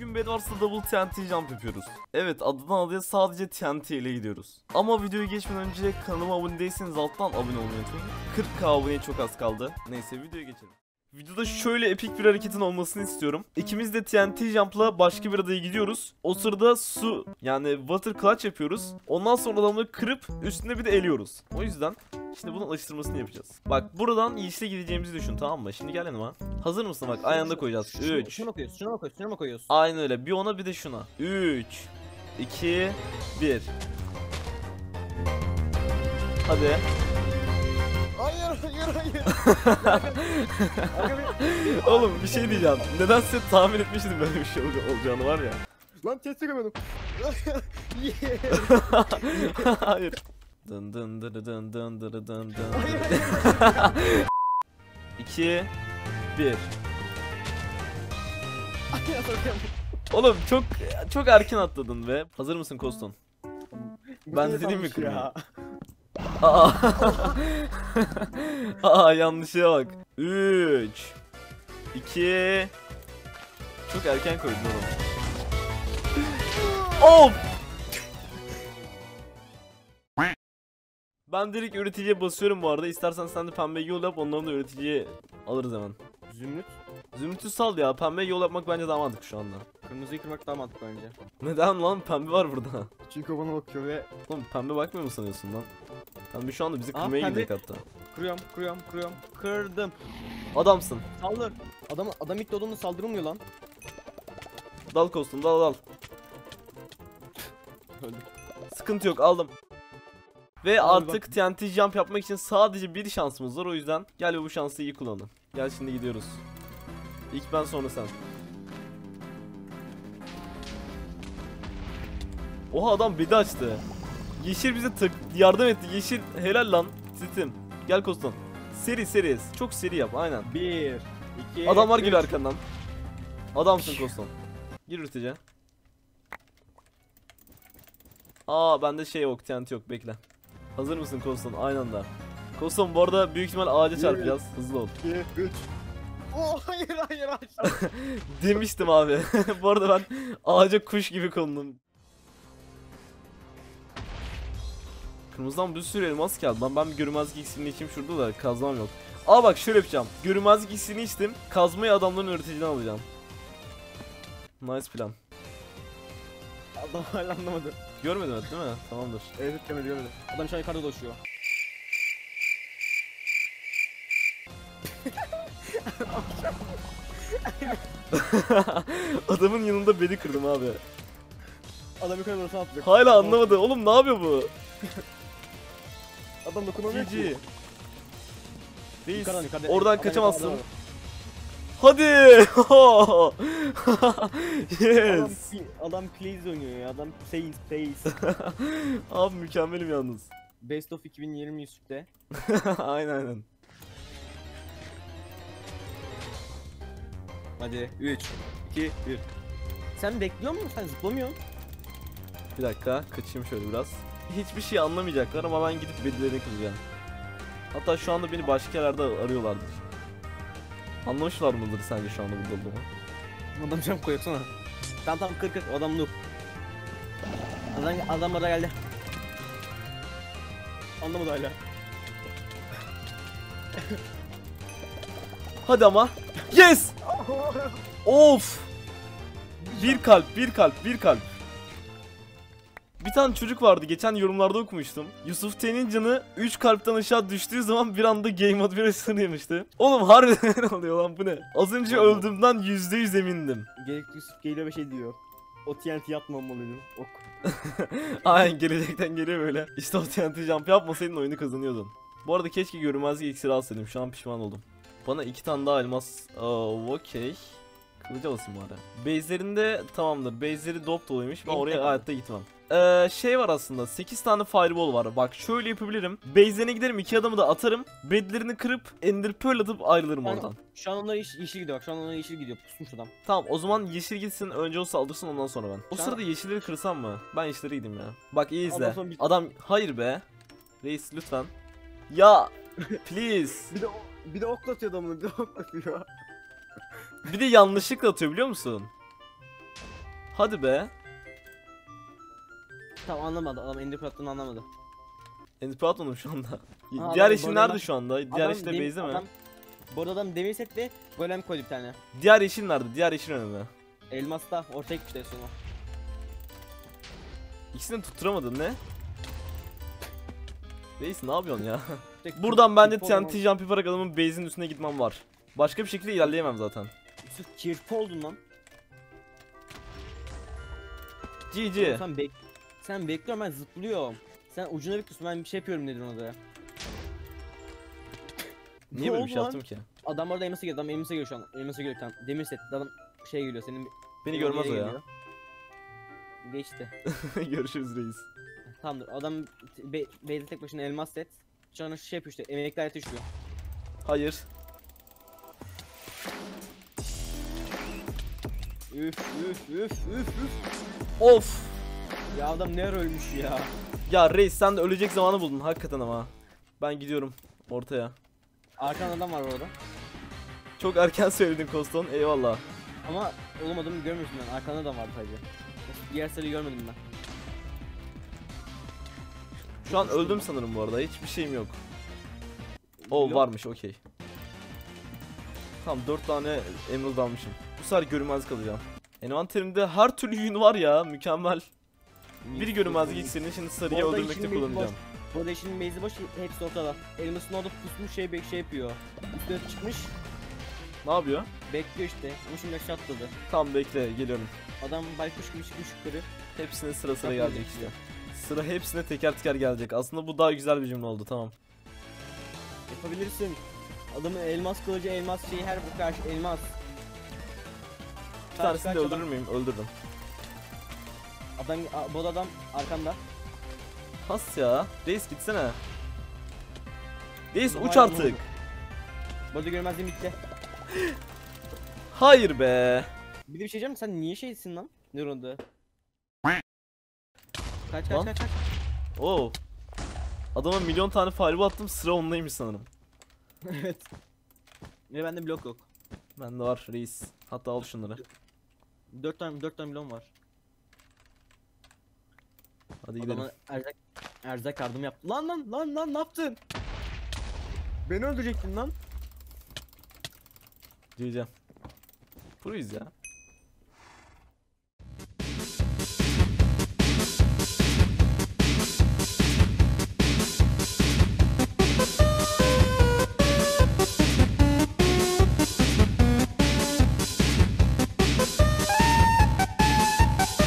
Bugün Bedwars'ta double TNT jump yapıyoruz. Evet, adından adıya sadece TNT ile gidiyoruz. Ama videoyu geçmeden önce kanalıma abone değilseniz alttan abone olmayı unutmayın. 40k aboneye çok az kaldı. Neyse videoya geçelim. Videoda şöyle epik bir hareketin olmasını istiyorum. İkimiz de TNT Jump'la başka bir adaya gidiyoruz. O sırada su yani water clutch yapıyoruz. Ondan sonra adamları kırıp üstüne bir de eliyoruz. O yüzden şimdi bunun alıştırmasını yapacağız. Bak buradan yeşile gideceğimizi düşün, tamam mı? Şimdi gel yanıma. Hazır mısın? Bak ayağında koyacağız. 3. Şuna mı koyuyorsun? Aynen öyle. Bir ona bir de şuna. 3 2 1. Hadi. Hayır. Oğlum bir şey diyeceğim. Nedense tahmin etmiştim böyle bir şey olacağını var ya. Lan test çekemedim. Hayır. Dın dın dın dın dın dın dın. 2 1. Oğlum çok erken atladın be. Hazır mısın Koston? Ben de dedim mi kırmızı? Aa yanlışa bak. 3 2. Çok erken koydun oğlum. Of! Ben direkt üreticiye basıyorum bu arada. İstersen sen de pembe yol yap, ondan da üreticiye alırız hemen. Zümrüt. Zümrüt'ü sal ya. Pembe yol yapmak bence daha mantıklı şu anda. Kırmızıyı kırmak daha mantıklı bence. Neden lan? Pembe var burada. Çünkü o bana bakıyor ve... Oğlum pembe bakmıyor mu sanıyorsun lan? Pembe şu anda bizi kırmaya gidecek hatta. Kırıyorum. Kırdım. Adamsın. Saldır. Adam ilk doğduğunda saldırılmıyor lan. Dal Kostum, dal. Öldük. Sıkıntı yok, aldım. Ve Abi artık TNT jump yapmak için sadece bir şansımız var, o yüzden gel ve bu şansı iyi kullanalım. Gel şimdi gidiyoruz. İlk ben sonra sen. Oha adam bedi açtı. Yeşil bize yardım etti. Yeşil helal lan. Sitim. Gel Koston. Seri. Çok seri yap aynen. 1 2 Adamlar geliyor arkandan. Adamsın Koston. Gir üretici. Aa bende şey yok, TNT yok, bekle. Hazır mısın Koston? Aynı anda. Koston bu arada büyük ihtimal ağaca çarpacağız. Hızlı ol. 2 3. Oh hayır. Demiştim abi. Bu arada ben ağaca kuş gibi kondum. Kırmızıdan bir sürü elmas geldi. Ben bir görünmezlik iksirini içeyim şurada da kazmam yok. Aa bak şöyle yapacağım. Görünmezlik iksirini içtim. Kazmayı adamların üreticiden alacağım. Nice plan. Adam hala anlamadı. Görmedin evet değil mi? Tamamdır. Evet görmedi. Adam şu an yukarıda dolaşıyor. Adamın yanında beni kırdım abi. Adam yukarı doğru atlayacak. Hala anlamadı. Oğlum ne yapıyor bu? Adam dokunamıyor ki. Reis. Yukarıdan. Oradan Adam kaçamazsın. yukarıda. Hadi. Yes. Adam please oynuyor ya. Adam please. Abi mükemmelim yalnız. Best of 2020 üstte. aynen. Hadi 3 2 1. Sen bekliyor musun? Sen zıplamıyorsun. Bir dakika kaçayım şöyle biraz. Hiçbir şey anlamayacaklar ama ben gidip bedilerini kıracağım. Hatta şu anda beni başka yerlerde arıyorlardır. Anlamışlar mıdır sence şu anda burada olduğumu? Adam jump koyuyorsun ha. Tamam kır. Adam noob. Adam da geldi. Anlamadı hala. Hadi ama. Yes! Of! Bir kalp. Bir tane çocuk vardı, geçen yorumlarda okumuştum. Yusuf T'nin canı 3 kalpten aşağı düştüğü zaman bir anda game mode bir yemişti. Oğlum harbiden ne oluyor lan, bu ne? Az önce öldüğümden %100 emindim. Gerekli Yusuf geliyor ve şey diyor. O TNT yapmamalıydım. Ok. Aynen gelecekten geliyor böyle. İşte o TNT jump yapmasaydın oyunu kazanıyordun. Bu arada keşke görünmezlik iksiri alsaydım, şu an pişman oldum. Bana 2 tane daha elmas. Okey. Kılıca basayım bari. Base'lerinde tamamdır. Base'leri dop doluymuş. Ben oraya hayatta gitmem. Şey var aslında. 8 tane fireball var. Bak şöyle yapabilirim. Base'lerine giderim. 2 adamı da atarım. Bedlerini kırıp ender pearl atıp ayrılırım oradan. Şu an onlar yeşil gidiyor. Bak şu an onlar yeşil gidiyor. Pusmuş adam. Tamam o zaman yeşil gitsin. Önce o saldırsın, ondan sonra ben. O sırada yeşilleri kırsam mı? Ben yeşillere gideyim ya. Bak iyi izle. Adam hayır be. Reis lütfen. Ya please. Bir de oklatıyor adamını. Bir de oklatıyor. Bir de yanlışlıkla atıyor biliyor musun? Hadi be. Tamam anlamadı. Adam ender attığını anlamadı. Enderpearl'ım şu anda. Aa, Diğer adam yeşil bu arada- nerede şu anda? Diğer yeşil de base'de mi? Bu arada adam demir setli golem koydu bir tane. Diğer yeşil nerede? Diğer yeşil önünde. Elmas'ta ortaya gitmişti sonu. İkisini tutturamadın ne? Reis ne yapıyorsun ya? Tek- Buradan bence kirpi oldum TNT jump yaparak adamın base'in üstüne gitmem var. Başka bir şekilde ilerleyemem zaten. lan. Yusuf kirpi oldun lan. Oğlum GG. sen bekliyorum ben zıplıyorum. Sen ucuna bekliyorsun ben bir şey yapıyorum dedin ona da. Niye Ne böyle bir şey oldu yaptım ki? Adam orada elmasa geliyor. Adam elmasa geliyor şu an. Elmasa geliyor kan. Demir set. Adam şey geliyor senin. Beni senin görmez o yere ya. geliyor. Geçti. Görüşürüz reis. Tamamdır. Adam base'de tek başına elmas set. Şu an şu şey yapıyor işte. Emekli hayata düşüyor. Hayır. Üf üf üf üf üf. Of. Ya adam ne ara ölmüş ya. Ya reis sen de ölecek zamanı buldun hakikaten ama. Ben gidiyorum ortaya. Arkanda adam var orada. Çok erken söyledin Koston. Eyvallah. Ama olamadığımı görmüyorsun ben. Arkanda adam vardı sadece. Diğer sarıyı görmedim ben. Şu an öldüm sanırım bu arada. Hiçbir şeyim yok. O Yok. varmış okey. Tamam 4 tane emerald almışım. Bu sefer görünmez kalacağım. Envanterimde her türlü yün var ya mükemmel. Bir görünmezlik iksirini şimdi sarıyı Bu arada öldürmekte işin base'i kullanacağım. Bu arada işin base'i boş, hepsi ortada. Elmas'ın orada pusmuş şey yapıyor. Üstüne çıkmış, Ne yapıyor? bekliyor işte. Ama şimdi aşağı atladı. Tamam bekle geliyorum. Adam baykuş gibi çıkmış yukarı. Hepsine sıra sıra Yapıyor gelecek işte. işte. Sıra hepsine teker teker gelecek. Aslında bu daha güzel bir cümle oldu tamam. Yapabilirsin. Adamın elmas kılıcı, elmas şeyi her bu karşı elmas. Bir tanesini de öldürür müyüm? Öldürdüm. Bu adam arkanda. Has ya. Reis gitsene. Reis Vay uç be, artık. ne oldu? Bu arada görmezliğim bitti. Hayır be. Bir de bir şey diyeceğim, sen niye şeysin lan? Neuron'da. Kaç Lan. kaç kaç kaç. Oo. Adama milyon tane fireball attım sıra ondaymış sanırım. Evet. Ve bende blok yok. Bende var reis. Hatta al şunları. 4 tane blok var. Hadi gidelim. Adama erzak yardım yaptı. Lan ne yaptın? Beni öldürecektin lan. Diyeceğim. Proyuz ya.